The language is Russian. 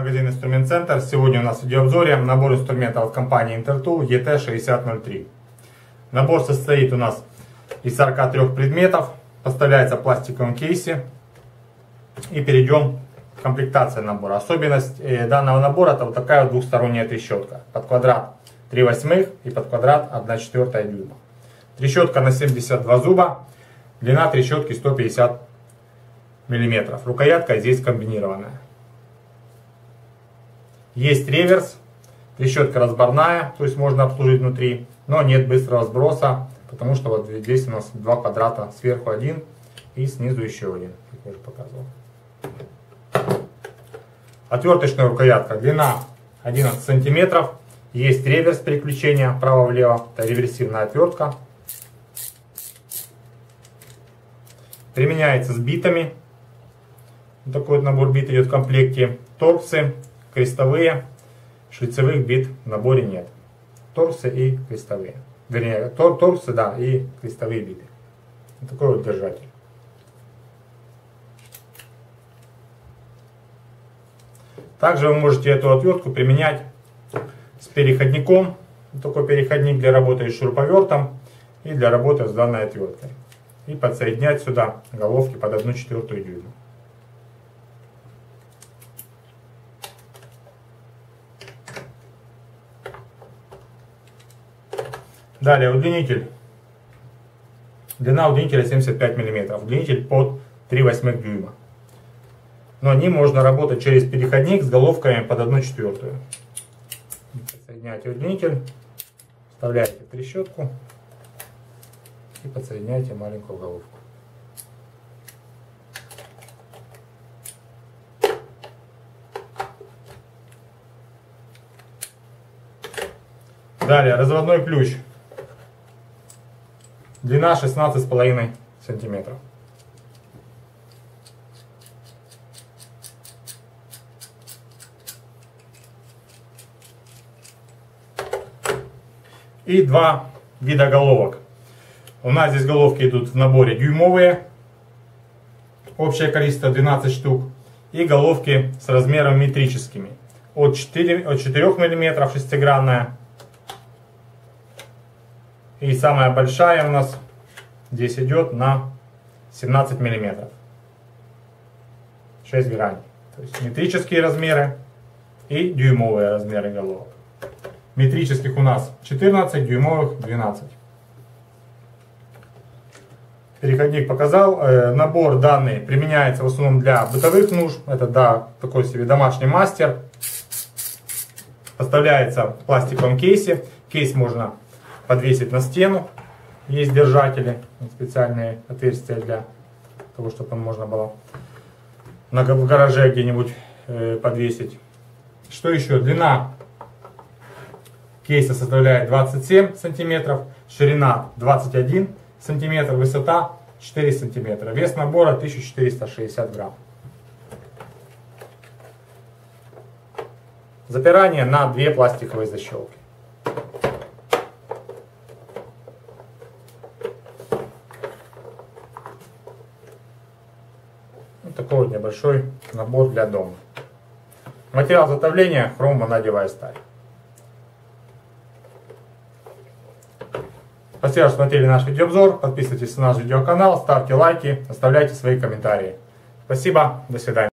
магазин Инструмент Центр. Сегодня у нас в видеообзоре набор инструментов от компании Intertool ET6003. Набор состоит у нас из 43 предметов, поставляется в пластиковом кейсе. И перейдем к комплектации набора. Особенность данного набора — это вот такая вот двухсторонняя трещотка. Под квадрат 3/8 и под квадрат 1/4 дюйма. Трещотка на 72 зуба, длина трещотки 150 мм. Рукоятка здесь комбинированная. Есть реверс, трещотка разборная, то есть можно обслужить внутри, но нет быстрого сброса, потому что вот здесь у нас два квадрата, сверху один и снизу еще один, как я уже показывал. Отверточная рукоятка, длина 11 см, есть реверс переключения вправо-влево, это реверсивная отвертка. Применяется с битами. Вот такой вот набор бит идет в комплекте. Торксы, крестовые, шлицевых бит в наборе нет. Торксы и крестовые. Вернее, торксы, да, и крестовые биты. Вот такой вот держатель. Также вы можете эту отвертку применять с переходником. Вот такой переходник для работы с шуруповертом и для работы с данной отверткой. И подсоединять сюда головки под 1/4 дюйма. Далее удлинитель. Длина удлинителя 75 мм. Удлинитель под 3/8 дюйма. Но ним можно работать через переходник с головками под 1/4. Подсоединяйте удлинитель, вставляете в трещотку и подсоединяйте маленькую головку. Далее разводной ключ. Длина 16,5 см. И два вида головок. У нас здесь головки идут в наборе дюймовые. Общее количество 12 штук. И головки с размером метрическими. От 4 мм шестигранная. И самая большая у нас здесь идет на 17 мм. 6 граней. То есть метрические размеры и дюймовые размеры головок. Метрических у нас 14, дюймовых 12. Переходник показал. Набор данный применяется в основном для бытовых нужд. Это, да, такой себе домашний мастер. Поставляется в пластиковом кейсе. Кейс можно подвесить на стену. Есть держатели, специальные отверстия для того, чтобы он можно было в гараже где-нибудь подвесить. Что еще? Длина кейса составляет 27 см, ширина 21 см, высота 4 см. Вес набора 1460 грамм. Запирание на 2 пластиковые защелки. Вот такой вот небольшой набор для дома. Материал изготовления — хромванадевая сталь. Спасибо, что смотрели наш видеообзор. Подписывайтесь на наш видеоканал, ставьте лайки, оставляйте свои комментарии. Спасибо, до свидания.